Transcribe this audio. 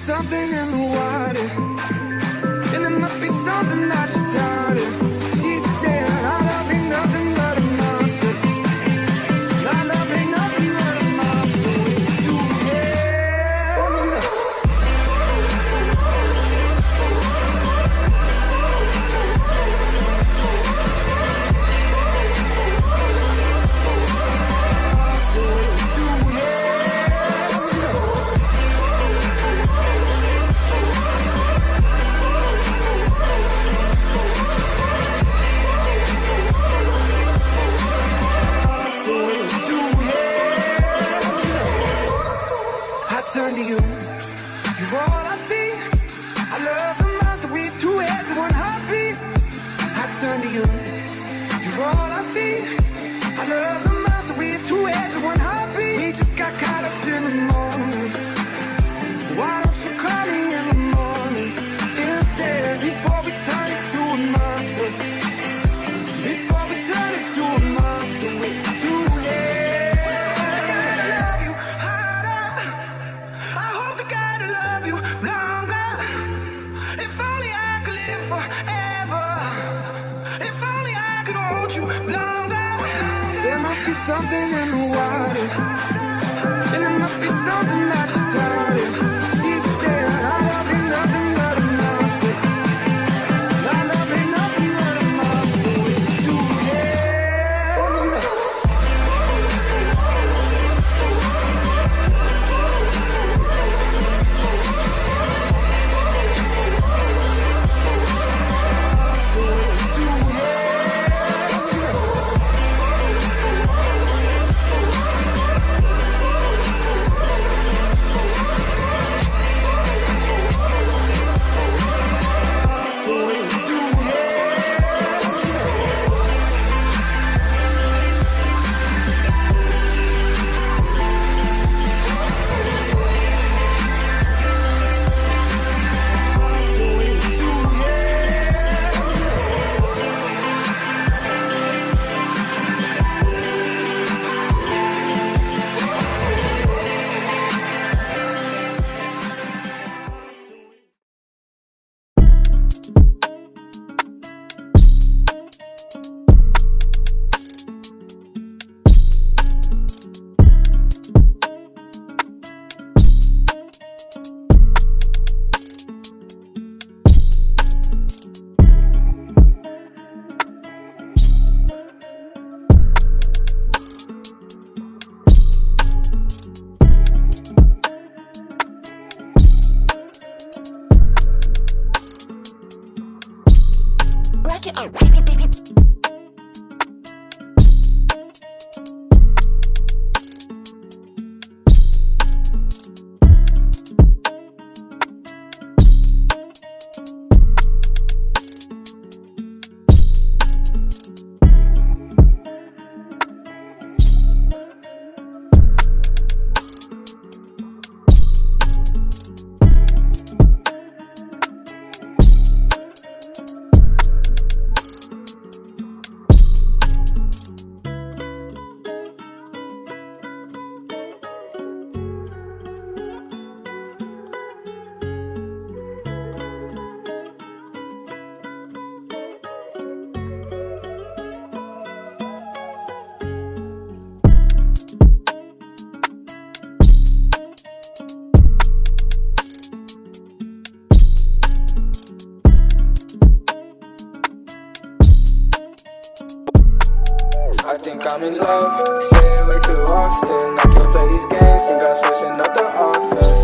something in the water, and there must be something that she doubted. She said, "I love ain't nothing but a monster. I love ain't nothing but a monster with two hands." Turn to you, you're all I see. I love the monster with two heads and one heartbeat. I turn to you, you're all I see. I love the monster with two heads and one heartbeat. We just got caught up in the moment. Why don't you call me in the morning instead, before we turn it to a monster? Before we turn it to a monster with two heads. There must be something in the water, and there must be something that she doubted. She said, "I love ain't nothing but a monster. I love ain't nothing but a monster with two heads." I think I'm in love, say it way too often. I can't play these games, think I'm switching up the offense.